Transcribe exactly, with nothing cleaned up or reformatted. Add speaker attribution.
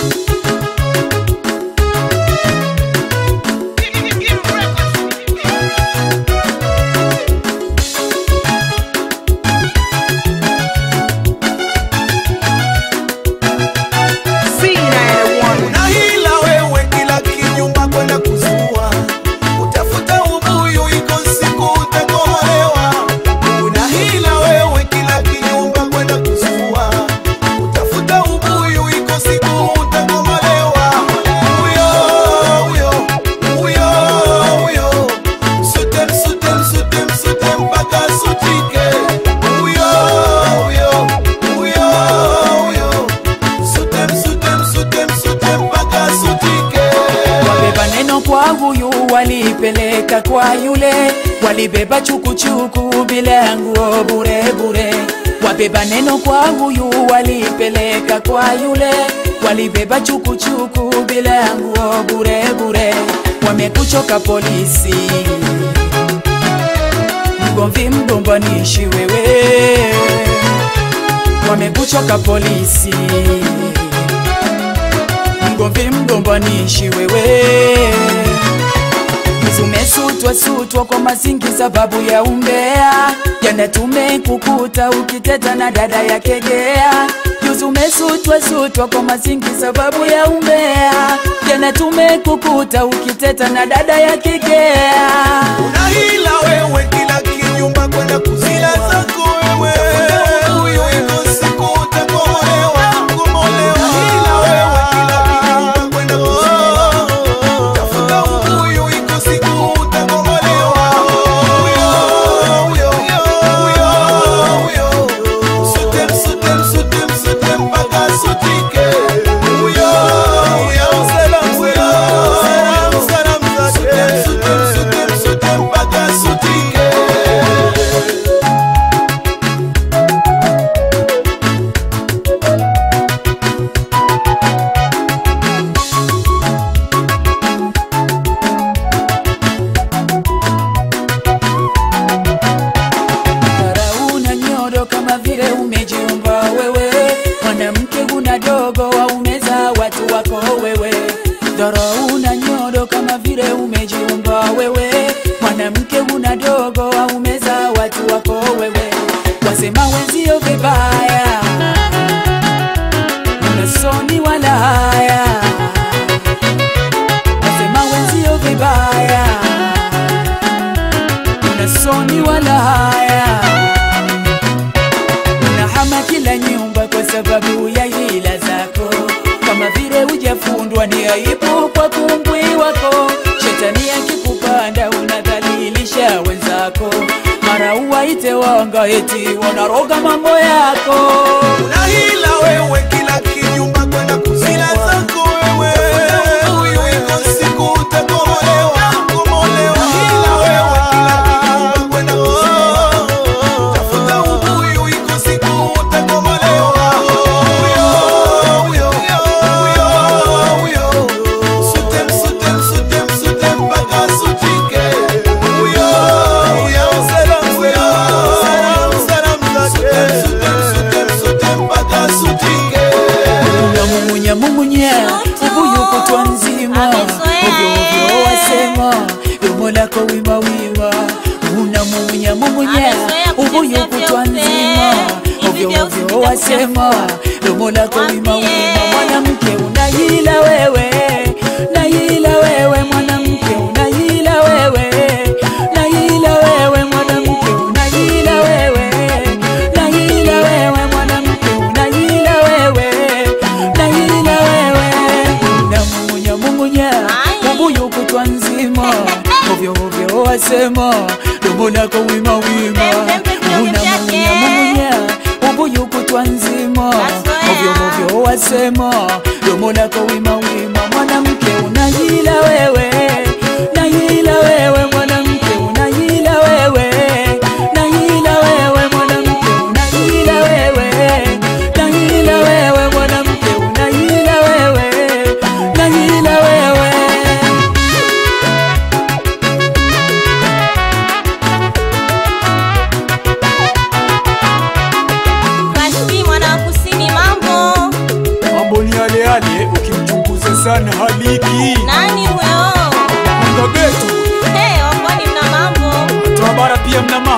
Speaker 1: Walipeleka kwa yule, walibeba chukuchuku bila nguo bure bure. Wabeba neno kwa huyu, walipeleka kwa yule, walibeba chukuchuku bila nguo bure bure. Wamekuchoka polisi, mgomvi mgombanishi wewe. Wamekuchoka polisi, mgomvi mgombanishi wewe. Umesutwa sutwa kwa mazingi sababu ya umbea, jana tumekukuta ukiteta na dada ya Kegea. Yuzu umesutwa sutwa kwa mazingi sababu ya umbea, jana tumekukuta ukiteta na dada ya Kegea.
Speaker 2: Unahila wewe kila kinyumba kwenda kuzila zako wewe. Huyo iko siku utakomolewa, kumolewa. Unahila wewe kila kinyumba kwenda kuzila. Tafuta huyo iko siku utakomolewa. Huyo, huyo, huyo, huyo. Sutem, sutem, sutem, sutem mpaka sutike. Huyo, huyo, salam, salam, salam zake. Sutem, sutem, sutem mpaka sutike.
Speaker 1: Una nyodo kama vile umejiumba wewe, mwanamke una dogo waumeza watu wako wewe. Doro una nyodo kama vile umejiumba wewe, mwanamke una dogo waumeza watu wako wewe. Wasema wenzio vibaya, unasoni wala haya. Wasema wenzio vibaya, unasoni wala haya. Unahama kila nyumba kwa sababu ya hila zako, kama vile hujafundwa ni aibu kwa kumbwi wako. Shetani akikupanda unadhalilisha wenzako, mara uwaite wanga eti wanaroga mambo yako.
Speaker 2: Unahila wewe kila kinyumba kwenda kuzila zako wewe. Huyo iko siku utakomolewa, kumolewa. Unahila wewe kila kinyumba kwenda kuzila. Tafuta huyo iko siku utakomolewa. Huyo, huyo, huyo, huyo. Sutem, sutem, sutem, sutem mpaka sutike. Huyo, huyo, salam, salam, salam zake. Sutem, sutem, sutem mpaka sutike.
Speaker 1: Unamumunya mumunya ubuyu kutwa nzima, ovyo ovyo wasema domo lako wima wima. Unamumunya mumunya ubuyu kutwa nzima, ovyo ovyo wasema domo lako wima wima. Mwanamke unahila wewe, nahila wewe. Mwanamke unahila wewe, nahila wewe. Mwanamke unahila wewe, nahila wewe. Mwanamke unahila wewe, nahila wewe. Unamumunya mumunya ubuyu kutwa nzima, ovyo ovyo wasema domo lako wima wima. Unamumunya mumunya ubuyu kutwa nzima, ovyo ovyo wasema domo lako wima wima. Mwanamke unahila wewe, nahila wewe. Mwanamke unahila wewe, nahila wewe. Mwanamke unahila wewe, nahila wewe. Mwanamke unahila wewe, nahila wewe.
Speaker 3: Kashfi mwana kusini mambo.
Speaker 2: Mambo ni yale yale, ukimwona
Speaker 1: Hassan Haliki.
Speaker 3: Nani huyo?
Speaker 1: Ngabetu.
Speaker 3: Hey, waponi mna mambo.
Speaker 1: Watu wa bara pia mna mambo.